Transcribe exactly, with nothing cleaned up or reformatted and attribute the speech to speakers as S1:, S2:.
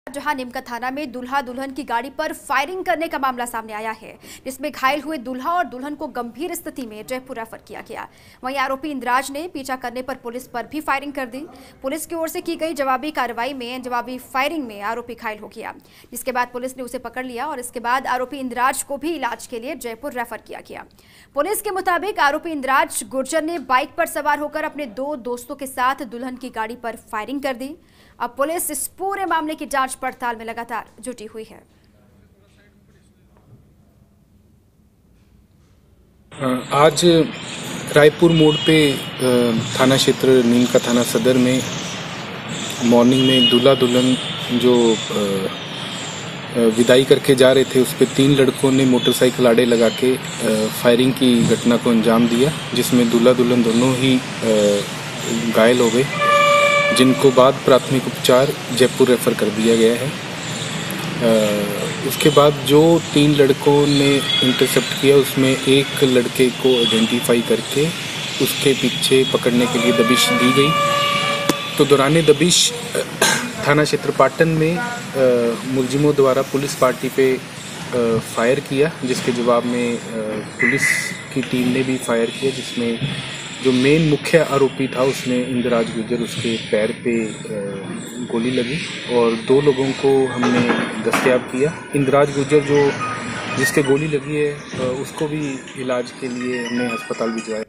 S1: जहां नीमका थाना में दूल्हा दुल्हन की गाड़ी पर फायरिंग करने का मामला सामने आया है, जिसमें घायल हुए दूल्हा और दुल्हन को गंभीर स्थिति में जयपुर रेफर किया गया। वहीं आरोपी इंद्राज ने पीछा करने पर पुलिस पर भी फायरिंग कर दी। पुलिस की ओर से की गई जवाबी कार्रवाई में जवाबी फायरिंग में आरोपी घायल हो गया, जिसके बाद पुलिस ने उसे पकड़ लिया और इसके बाद आरोपी इंद्राज को भी इलाज के लिए जयपुर रेफर किया गया। पुलिस के मुताबिक आरोपी इंद्राज गुर्जर ने बाइक पर सवार होकर अपने दो दोस्तों के साथ दुल्हन की गाड़ी पर फायरिंग कर दी। अब पुलिस इस पूरे मामले की जांच पड़ताल में लगातार जुटी हुई है।
S2: आज रायपुर मोड़ पे थाना क्षेत्र नीमका थाना सदर में मॉर्निंग में दूल्हा दुल्हन जो विदाई करके जा रहे थे, उस पर तीन लड़कों ने मोटरसाइकिल आड़े लगा के फायरिंग की घटना को अंजाम दिया, जिसमें दूल्हा दुल्हन दोनों ही घायल हो गए, जिनको बाद प्राथमिक उपचार जयपुर रेफर कर दिया गया है। उसके बाद जो तीन लड़कों ने इंटरसेप्ट किया, उसमें एक लड़के को आइडेंटिफाई करके उसके पीछे पकड़ने के लिए दबिश दी गई। तो दौरान दबिश थाना क्षेत्र पाटन में मुलजिमों द्वारा पुलिस पार्टी पे फायर किया, जिसके जवाब में पुलिस की टीम ने भी फायर किया, जिसमें जो मेन मुख्य आरोपी था उसने इंद्राज गुर्जर, उसके पैर पे गोली लगी और दो लोगों को हमने दस्तयाब किया। इंद्राज गुर्जर जो जिसके गोली लगी है, उसको भी इलाज के लिए हमने अस्पताल भिजवाया।